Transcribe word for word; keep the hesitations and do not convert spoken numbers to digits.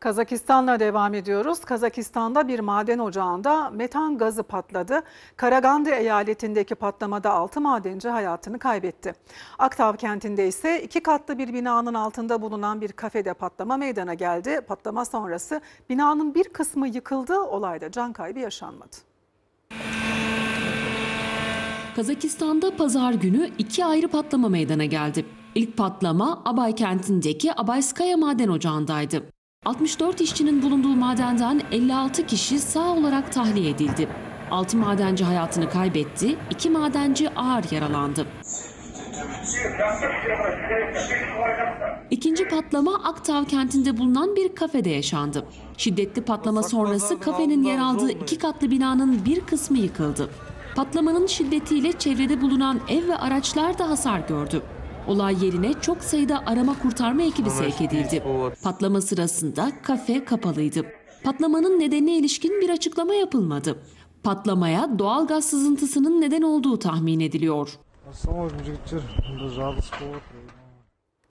Kazakistan'la devam ediyoruz. Kazakistan'da bir maden ocağında metan gazı patladı. Karaganda eyaletindeki patlamada altı madenci hayatını kaybetti. Aktav kentinde ise iki katlı bir binanın altında bulunan bir kafede patlama meydana geldi. Patlama sonrası binanın bir kısmı yıkıldı. Olayda can kaybı yaşanmadı. Kazakistan'da pazar günü iki ayrı patlama meydana geldi. İlk patlama Abay kentindeki Abayskaya maden ocağındaydı. altmış dört işçinin bulunduğu madenden elli altı kişi sağ olarak tahliye edildi. altı madenci hayatını kaybetti, iki madenci ağır yaralandı. İkinci patlama Aktav kentinde bulunan bir kafede yaşandı. Şiddetli patlama sonrası kafenin yer aldığı iki katlı binanın bir kısmı yıkıldı. Patlamanın şiddetiyle çevrede bulunan ev ve araçlar da hasar gördü. Olay yerine çok sayıda arama kurtarma ekibi sevk edildi. Patlama sırasında kafe kapalıydı. Patlamanın nedenine ilişkin bir açıklama yapılmadı. Patlamaya doğal gaz sızıntısının neden olduğu tahmin ediliyor.